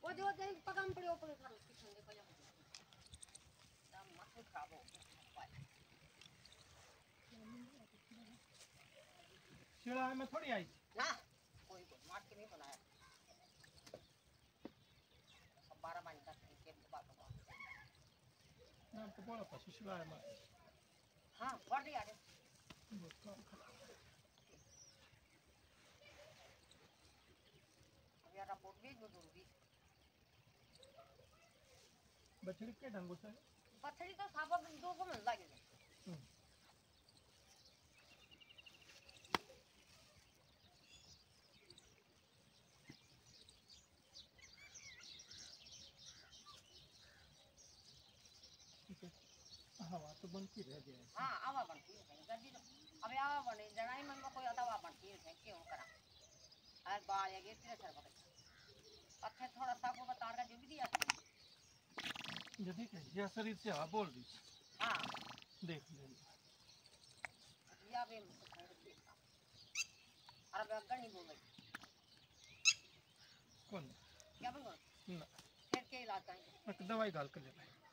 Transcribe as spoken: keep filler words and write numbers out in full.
वो जो देख पगम पड़े ऊपर खा उसकी ठंडे को जा दम मत खाओ शिला में थोड़ी आई ना कोई को मार के नहीं बनाया सब बारह महीने तक के बात बात ना तो बोला पशु शिला में हां बढ़ गया रे अब यार रिपोर्ट भी जो दूंगी बछड़ी के ढंग से बछड़ी तो साबा दो को मिल लगे हवा तो बनती रह गई हां आवा बनती है गड्डी तो अबे आवा बने जनाई मन में कोई अदावा बनती है क्यों करा हर बार ये तेरे सर पर पत्थर थोड़ा सा को बता रहा जो भी दिया यदि यह शरीर से हवा बोल रही हां देख ले या बे अरे बगड़ नहीं बोल रही कौन क्या बोल ना फिर के इलाज करेंगे दवाई गाल कर ले भाई